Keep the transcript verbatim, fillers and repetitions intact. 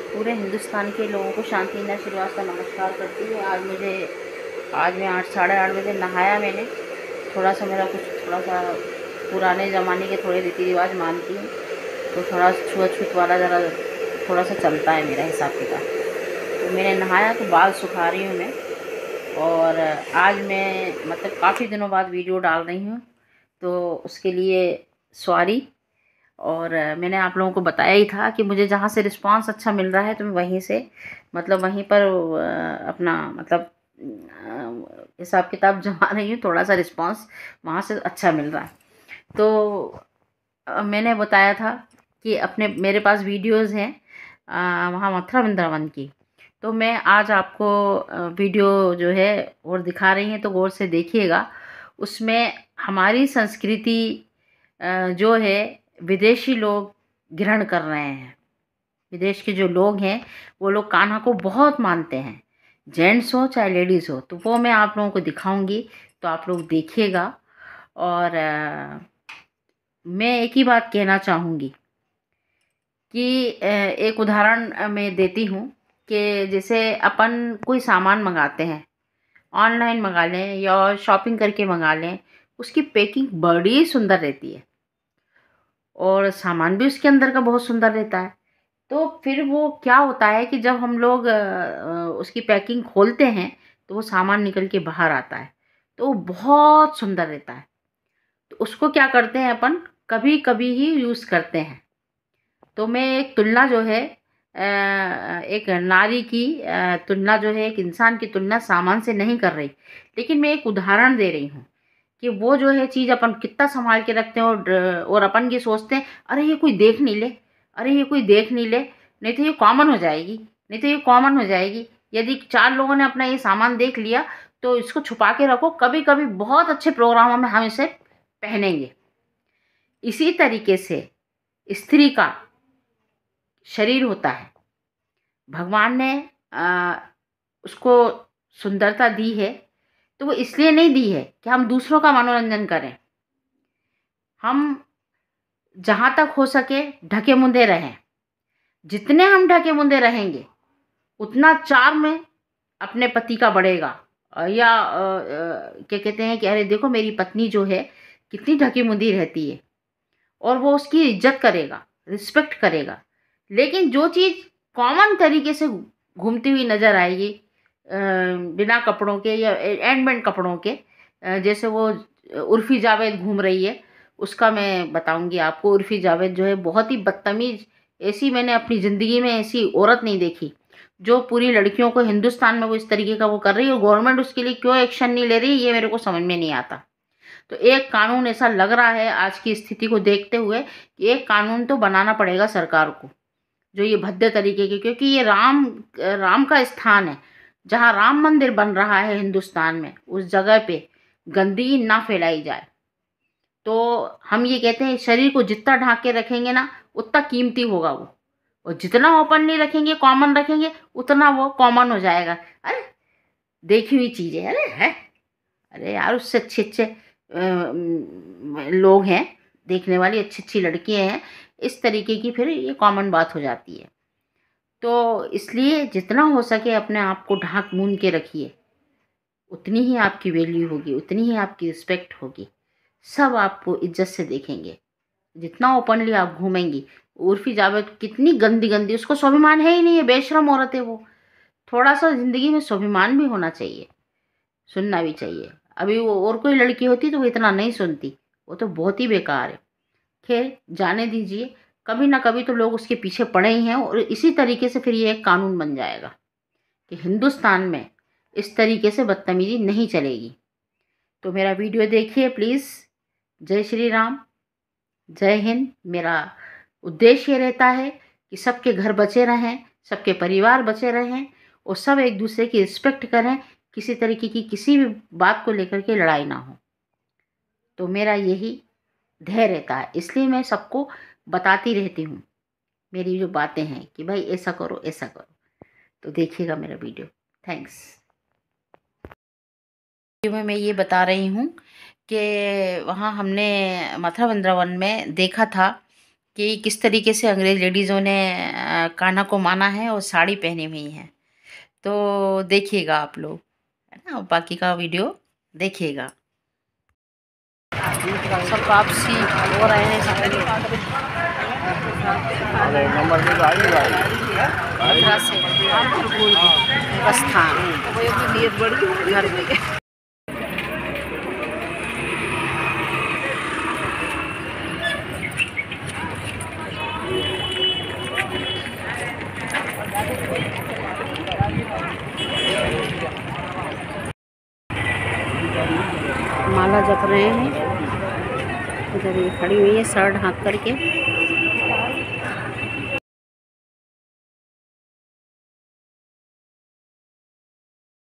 पूरे हिंदुस्तान के लोगों को शांति नगर श्रीवास्तव नमस्कार करती हूँ। आज मुझे आज मैं आठ साढ़े आठ बजे नहाया मैंने। थोड़ा सा मेरा कुछ थोड़ा सा पुराने ज़माने के थोड़े रीति रिवाज मानती हूँ, तो थोड़ा छुआछूत वाला ज़रा थोड़ा सा चलता है मेरा हिसाब किताब। तो मैंने नहाया तो बाल सुखा रही हूँ मैं। और आज मैं मतलब काफ़ी दिनों बाद वीडियो डाल रही हूँ, तो उसके लिए सॉरी। और मैंने आप लोगों को बताया ही था कि मुझे जहाँ से रिस्पांस अच्छा मिल रहा है तो मैं वहीं से मतलब वहीं पर अपना मतलब हिसाब किताब जमा रही हूँ। थोड़ा सा रिस्पांस वहाँ से अच्छा मिल रहा है। तो मैंने बताया था कि अपने मेरे पास वीडियोस हैं वहाँ मथुरा वृंदावन की, तो मैं आज आपको वीडियो जो है और दिखा रही हैं, तो गौर से देखिएगा। उसमें हमारी संस्कृति जो है विदेशी लोग ग्रहण कर रहे हैं। विदेश के जो लोग हैं वो लोग कान्हा को बहुत मानते हैं, जेंट्स हो चाहे लेडीज़ हो। तो वो मैं आप लोगों को दिखाऊंगी, तो आप लोग देखिएगा। और आ, मैं एक ही बात कहना चाहूँगी कि एक उदाहरण मैं देती हूँ कि जैसे अपन कोई सामान मंगाते हैं, ऑनलाइन मंगा लें या शॉपिंग करके मंगा लें, उसकी पैकिंग बड़ी सुंदर रहती है और सामान भी उसके अंदर का बहुत सुंदर रहता है। तो फिर वो क्या होता है कि जब हम लोग उसकी पैकिंग खोलते हैं तो वो सामान निकल के बाहर आता है, तो वो बहुत सुंदर रहता है। तो उसको क्या करते हैं अपन, कभी कभी ही यूज़ करते हैं। तो मैं एक तुलना जो है एक नारी की तुलना जो है एक इंसान की तुलना सामान से नहीं कर रही, लेकिन मैं एक उदाहरण दे रही हूँ कि वो जो है चीज़ अपन कितना संभाल के रखते हैं और और अपन ये सोचते हैं अरे ये कोई देख नहीं ले, अरे ये कोई देख नहीं ले, नहीं तो ये कॉमन हो जाएगी, नहीं तो ये कॉमन हो जाएगी। यदि चार लोगों ने अपना ये सामान देख लिया तो इसको छुपा के रखो, कभी कभी बहुत अच्छे प्रोग्रामों में हम इसे पहनेंगे। इसी तरीके से स्त्री का शरीर होता है, भगवान ने आ, उसको सुंदरता दी है, तो वो इसलिए नहीं दी है कि हम दूसरों का मनोरंजन करें। हम जहाँ तक हो सके ढके मुंदे रहें। जितने हम ढके मुंदे रहेंगे उतना चार्म अपने पति का बढ़ेगा। या क्या कहते हैं कि अरे देखो मेरी पत्नी जो है कितनी ढकी मुंदी रहती है, और वो उसकी इज्जत करेगा, रिस्पेक्ट करेगा। लेकिन जो चीज़ कॉमन तरीके से घूमती हुई नज़र आएगी बिना कपड़ों के या एंडमेंट कपड़ों के, जैसे वो उर्फ़ी जावेद घूम रही है, उसका मैं बताऊंगी आपको। उर्फ़ी जावेद जो है बहुत ही बदतमीज़, ऐसी मैंने अपनी ज़िंदगी में ऐसी औरत नहीं देखी जो पूरी लड़कियों को हिंदुस्तान में वो इस तरीके का वो कर रही है। और गवर्नमेंट उसके लिए क्यों एक्शन नहीं ले रही ये मेरे को समझ में नहीं आता। तो एक कानून ऐसा लग रहा है आज की स्थिति को देखते हुए कि एक कानून तो बनाना पड़ेगा सरकार को जो ये भद्दे तरीके के, क्योंकि ये राम राम का स्थान है। जहाँ राम मंदिर बन रहा है हिंदुस्तान में, उस जगह पे गंदगी ना फैलाई जाए। तो हम ये कहते हैं शरीर को जितना ढांक के रखेंगे ना उतना कीमती होगा वो, और जितना ओपनली रखेंगे, कॉमन रखेंगे, उतना वो कॉमन हो जाएगा। अरे देखी हुई चीज़ें, अरे है, अरे यार उससे अच्छे अच्छे लोग हैं, देखने वाली अच्छी अच्छी लड़कियां हैं, इस तरीके की फिर ये कॉमन बात हो जाती है। तो इसलिए जितना हो सके अपने आप को ढाक मूंद के रखिए, उतनी ही आपकी वैल्यू होगी, उतनी ही आपकी रिस्पेक्ट होगी। सब आपको इज्जत से देखेंगे जितना ओपनली आप घूमेंगी। उर्फी जावेद कितनी गंदी गंदी, उसको स्वाभिमान है ही नहीं है, बेशरम औरत है वो। थोड़ा सा जिंदगी में स्वाभिमान भी होना चाहिए, सुनना भी चाहिए। अभी वो और कोई लड़की होती तो वो इतना नहीं सुनती, वो तो बहुत ही बेकार है। खैर जाने दीजिए, कभी ना कभी तो लोग उसके पीछे पड़े ही हैं, और इसी तरीके से फिर ये एक कानून बन जाएगा कि हिंदुस्तान में इस तरीके से बदतमीजी नहीं चलेगी। तो मेरा वीडियो देखिए प्लीज़। जय श्री राम, जय हिंद। मेरा उद्देश्य ये रहता है कि सबके घर बचे रहें, सबके परिवार बचे रहें, और सब एक दूसरे की रिस्पेक्ट करें, किसी तरीके की किसी भी बात को लेकर के लड़ाई ना हो। तो मेरा यही ध्येय रहता है, इसलिए मैं सबको बताती रहती हूँ मेरी जो बातें हैं कि भाई ऐसा करो ऐसा करो। तो देखिएगा मेरा वीडियो। थैंक्स। वीडियो में मैं ये बता रही हूँ कि वहाँ हमने मथुरा वृंदावन में देखा था कि किस तरीके से अंग्रेज लेडीज़ों ने अ, कान्हा को माना है और साड़ी पहनी हुई है। तो देखिएगा आप लोग, है ना? बाकी का वीडियो देखिएगा। सब वापसी हो रहे हैं मथुरा से प्रस्थान घर में। माला जप रहे हैं, इधर ये खड़ी हुई है सर ढाँक करके।